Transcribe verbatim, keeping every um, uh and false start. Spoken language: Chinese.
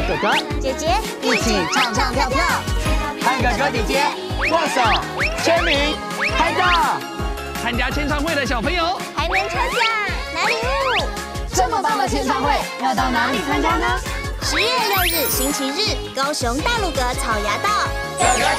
哥哥姐姐一起唱唱跳跳，和哥哥姐姐握手、签名、拍照。 参加签唱会的小朋友还能抽奖拿礼物。 这么棒的签唱会，要到哪里参加呢？ 十月六日星期日，高雄大鲁阁草衙道。 哥哥